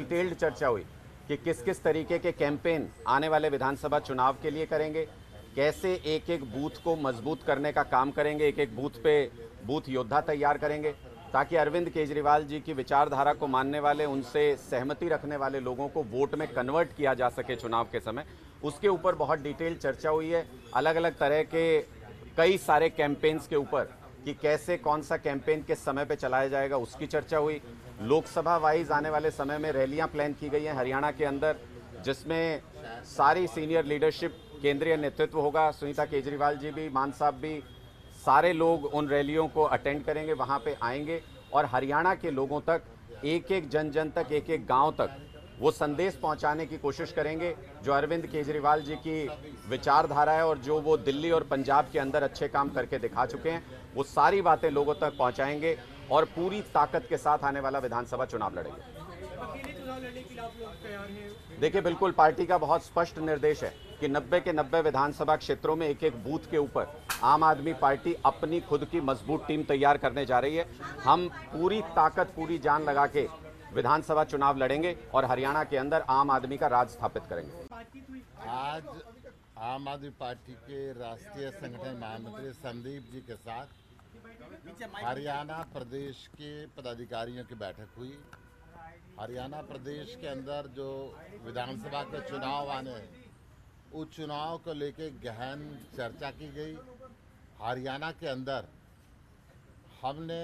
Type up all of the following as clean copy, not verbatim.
Detailed चर्चा हुई कि किस किस तरीके के कैंपेन आने वाले विधानसभा चुनाव के लिए करेंगे, कैसे एक एक बूथ को मजबूत करने का काम करेंगे, एक एक बूथ पे बूथ योद्धा तैयार करेंगे ताकि अरविंद केजरीवाल जी की विचारधारा को मानने वाले, उनसे सहमति रखने वाले लोगों को वोट में कन्वर्ट किया जा सके चुनाव के समय। उसके ऊपर बहुत डिटेल चर्चा हुई है। अलग अलग तरह के कई सारे कैंपेन्स के ऊपर कि कैसे कौन सा कैंपेन किस समय पे चलाया जाएगा उसकी चर्चा हुई। लोकसभा वाइज आने वाले समय में रैलियां प्लान की गई हैं हरियाणा के अंदर, जिसमें सारी सीनियर लीडरशिप, केंद्रीय नेतृत्व होगा, सुनीता केजरीवाल जी भी, मान साहब भी, सारे लोग उन रैलियों को अटेंड करेंगे, वहां पे आएंगे और हरियाणा के लोगों तक, एक एक जन जन तक, एक एक गांव तक वो संदेश पहुंचाने की कोशिश करेंगे जो अरविंद केजरीवाल जी की विचारधारा है और जो वो दिल्ली और पंजाब के अंदर अच्छे काम करके दिखा चुके हैं, वो सारी बातें लोगों तक पहुंचाएंगे और पूरी ताकत के साथ आने वाला विधानसभा चुनाव लड़ेंगे। अकेले चुनाव लड़ने के लिए आप लोग तैयार हैं? देखिए, बिल्कुल पार्टी का बहुत स्पष्ट निर्देश है कि 90 के 90 विधानसभा क्षेत्रों में एक एक बूथ के ऊपर आम आदमी पार्टी अपनी खुद की मजबूत टीम तैयार करने जा रही है। हम पूरी ताकत, पूरी जान लगा के विधानसभा चुनाव लड़ेंगे और हरियाणा के अंदर आम आदमी का राज स्थापित करेंगे। आज आम आदमी पार्टी के राष्ट्रीय संगठन महामंत्री संदीप जी के साथ हरियाणा प्रदेश के पदाधिकारियों की बैठक हुई। हरियाणा प्रदेश के अंदर जो विधानसभा के चुनाव आने हैं, उस चुनाव को लेकर गहन चर्चा की गई। हरियाणा के अंदर हमने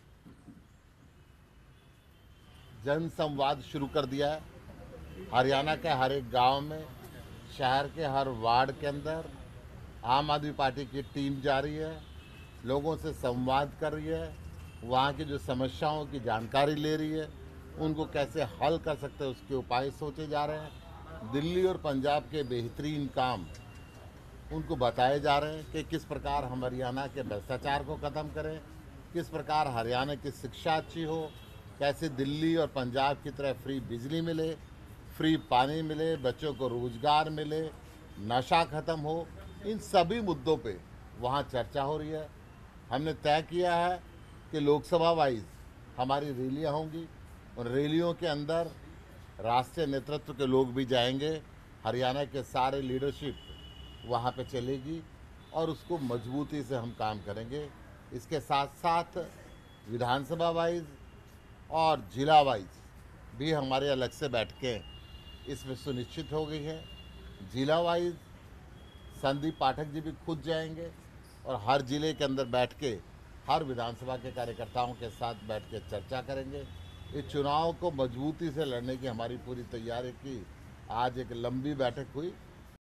जन संवाद शुरू कर दिया है। हरियाणा के हर एक गांव में, शहर के हर वार्ड के अंदर आम आदमी पार्टी की टीम जा रही है, लोगों से संवाद कर रही है, वहाँ की जो समस्याओं की जानकारी ले रही है, उनको कैसे हल कर सकते हैं उसके उपाय सोचे जा रहे हैं। दिल्ली और पंजाब के बेहतरीन काम उनको बताए जा रहे हैं कि किस प्रकार हम हरियाणा के भ्रष्टाचार को ख़त्म करें, किस प्रकार हरियाणा की शिक्षा अच्छी हो, कैसे दिल्ली और पंजाब की तरह फ्री बिजली मिले, फ्री पानी मिले, बच्चों को रोजगार मिले, नशा ख़त्म हो। इन सभी मुद्दों पे वहाँ चर्चा हो रही है। हमने तय किया है कि लोकसभा वाइज हमारी रैलियाँ होंगी। उन रैलियों के अंदर राष्ट्रीय नेतृत्व के लोग भी जाएंगे, हरियाणा के सारे लीडरशिप वहाँ पे चलेगी और उसको मजबूती से हम काम करेंगे। इसके साथ साथ विधानसभा वाइज और जिला वाइज भी हमारे अलग से बैठकें इसमें सुनिश्चित हो गई है। जिला वाइज संदीप पाठक जी भी खुद जाएंगे और हर जिले के अंदर बैठ के हर विधानसभा के कार्यकर्ताओं के साथ बैठ के चर्चा करेंगे। इस चुनाव को मजबूती से लड़ने की हमारी पूरी तैयारी की आज एक लंबी बैठक हुई